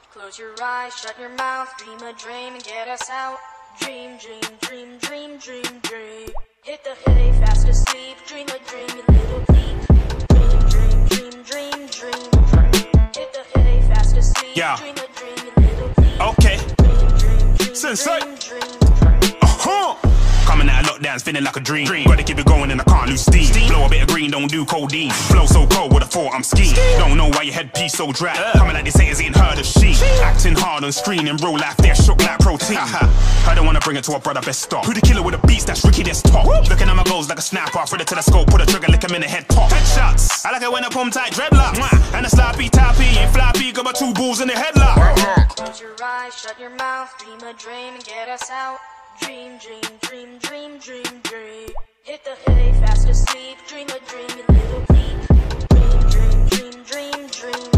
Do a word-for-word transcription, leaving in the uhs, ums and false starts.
Close your eyes, shut your mouth, dream a dream and get us out. Dream, dream, dream, dream, dream, dream. Hit the hay, fast asleep, dream a dream, a little peep. Dream, dream, dream, dream, dream, dream. Hit the hay, fast asleep, yeah. Dream a dream, a little peep. Okay. Dream, dream, dream, Sensei. dream, dream, dream. Uh-huh. Coming out of lockdowns, feeling like a dream. dream. Gotta keep it going and I can't lose steam. steam. Blow a bit of green, don't do codeine. Flow so cold, with a thought I'm skiing. Don't know why your headpiece so dry. Uh. Coming like they haters ain't heard of she. Acting hard on screen in real life, they're shook like protein. I don't wanna bring it to a brother, best stop. Who the killer with the beats, that's Ricky, that's top. Whoop. Looking at my goals like a sniper, throw it to the scope, put a trigger, lick him in the head top. Headshots, I like it when I pump tight dreadlocks. Mwah. And a sloppy tappy, ain't floppy, got my two bulls in the headlock. Close your eyes, shut your mouth, dream a dream and get us out. Dream, dream, dream, dream, dream, dream. Hit the hay, fast asleep, dream a dream, a little peep. Dream, dream, dream, dream, dream.